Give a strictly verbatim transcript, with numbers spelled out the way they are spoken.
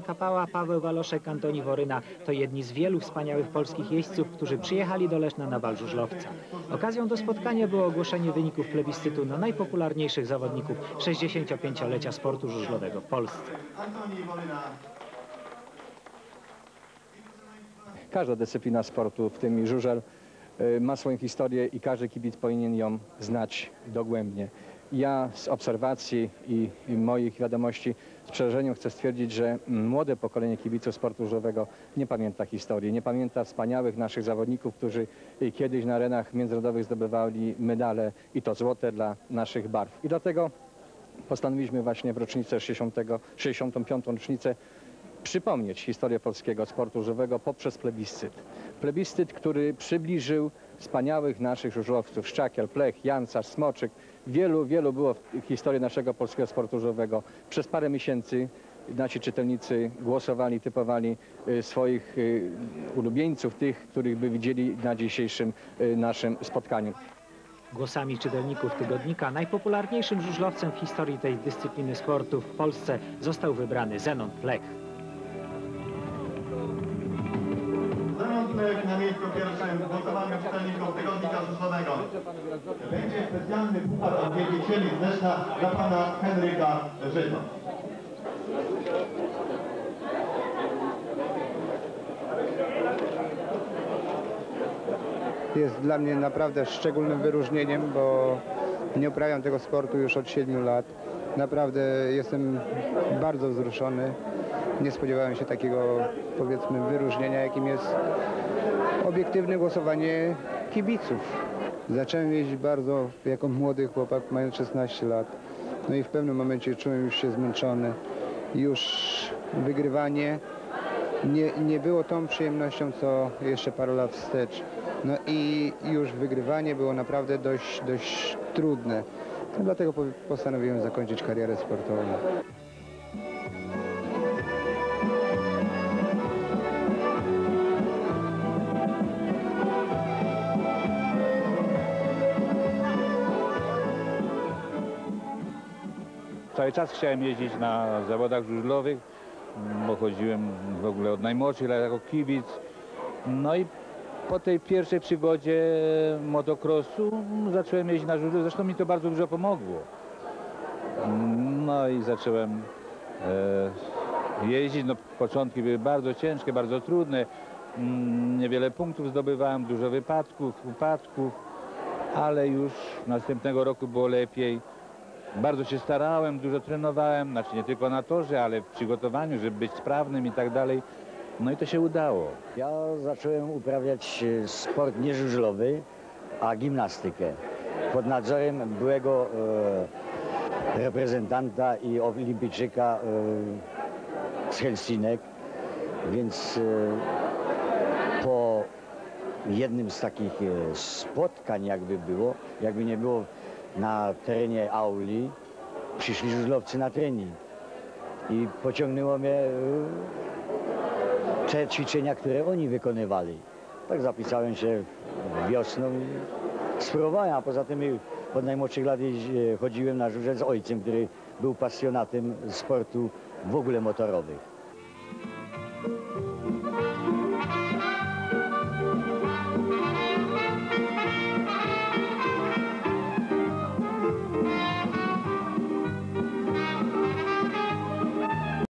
Kapała, Paweł Waloszek, Antoni Woryna to jedni z wielu wspaniałych polskich jeźdźców, którzy przyjechali do Leszna na bal żużlowca. Okazją do spotkania było ogłoszenie wyników plebiscytu na najpopularniejszych zawodników sześćdziesięciopięciolecia sportu żużlowego w Polsce. Każda dyscyplina sportu, w tym i żużel, ma swoją historię i każdy kibic powinien ją znać dogłębnie. Ja z obserwacji i, i moich wiadomości z przerażeniem chcę stwierdzić, że młode pokolenie kibiców sportu żużlowego nie pamięta historii, nie pamięta wspaniałych naszych zawodników, którzy kiedyś na arenach międzynarodowych zdobywali medale i to złote dla naszych barw. I dlatego postanowiliśmy właśnie w rocznicę sześćdziesiątą piątą rocznicę przypomnieć historię polskiego sportu żużlowego poprzez plebiscyt. Plebiscyt, który przybliżył wspaniałych naszych żużlowców, Szczakiel, Plech, Jancarz, Smoczyk. Wielu, wielu było w historii naszego polskiego sportu żużlowego. Przez parę miesięcy nasi czytelnicy głosowali, typowali swoich ulubieńców, tych, których by widzieli na dzisiejszym naszym spotkaniu. Głosami czytelników tygodnika najpopularniejszym żużlowcem w historii tej dyscypliny sportu w Polsce został wybrany Zenon Plech. Zenon Plech na miejscu pierwszym w głosowaniu czytelników tygodnika żużlowego. Będzie specjalny puchar od wielbicieli z Leszna dla pana Henryka Żyto. Jest dla mnie naprawdę szczególnym wyróżnieniem, bo nie uprawiam tego sportu już od siedmiu lat. Naprawdę jestem bardzo wzruszony. Nie spodziewałem się takiego, powiedzmy, wyróżnienia, jakim jest obiektywne głosowanie kibiców. Zacząłem jeździć bardzo jako młody chłopak, mając szesnaście lat. No i w pewnym momencie czułem już się zmęczony. Już wygrywanie nie, nie było tą przyjemnością, co jeszcze parę lat wstecz. No i już wygrywanie było naprawdę dość, dość trudne. No dlatego postanowiłem zakończyć karierę sportową. Cały czas chciałem jeździć na zawodach żużlowych, bo chodziłem w ogóle od najmłodszych lat jako kibic. No i po tej pierwszej przygodzie motocrossu zacząłem jeździć na żużlu, zresztą mi to bardzo dużo pomogło. No i zacząłem e, jeździć, no początki były bardzo ciężkie, bardzo trudne. Niewiele punktów zdobywałem, dużo wypadków, upadków, ale już następnego roku było lepiej. Bardzo się starałem, dużo trenowałem, znaczy nie tylko na torze, ale w przygotowaniu, żeby być sprawnym i tak dalej. No i to się udało. Ja zacząłem uprawiać sport nie żużlowy, a gimnastykę. Pod nadzorem byłego e, reprezentanta i olimpijczyka e, z Helsinek. Więc e, po jednym z takich e, spotkań jakby było, jakby nie było na terenie auli, przyszli żużlowcy na trening i pociągnęło mnie e, te ćwiczenia, które oni wykonywali. Tak zapisałem się wiosną i spróbowałem, a poza tym od najmłodszych lat chodziłem na żużel z ojcem, który był pasjonatem sportu w ogóle motorowych.